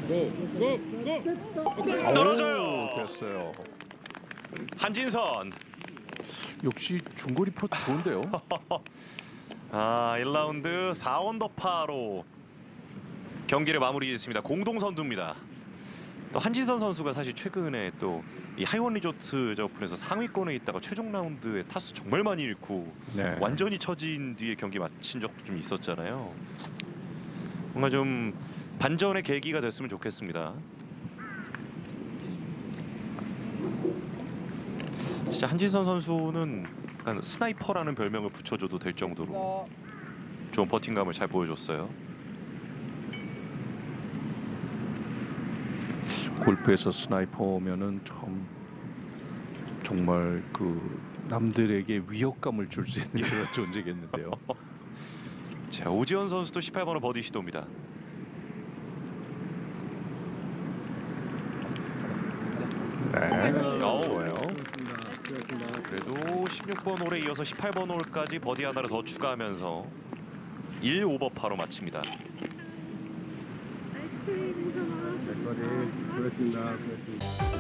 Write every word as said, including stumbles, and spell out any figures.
떨어져요. 됐어요. 한진선. 역시 중거리 퍼트 좋은데요. 아, 일 라운드 사 언더파로 경기를 마무리했습니다. 공동 선두입니다. 또 한진선 선수가 사실 최근에 또 이 하이원 리조트 저 오픈에서 상위권에 있다가 최종 라운드에 타수 정말 많이 잃고 네. 완전히 처진 뒤에 경기 마친 적도 좀 있었잖아요. 뭔가 좀 반전의 계기가 됐으면 좋겠습니다. 진짜 한진선 선수는 약간 스나이퍼라는 별명을 붙여줘도 될 정도로 좋은 버팅감을 잘 보여줬어요. 골프에서 스나이퍼면은 참 정말 그 남들에게 위협감을 줄 수 있는 그런 존재겠는데요. 자, 오지원 선수도 십팔 번을 버디 시도입니다. 네, 오. 좋아요. 그래도 십육 번 홀에 이어서 십팔 번 홀까지 버디 하나를 더 추가하면서 일 오버파로 마칩니다. 아이스크림 인사만 하셨습니다. 고맙습니다. 고맙습니다.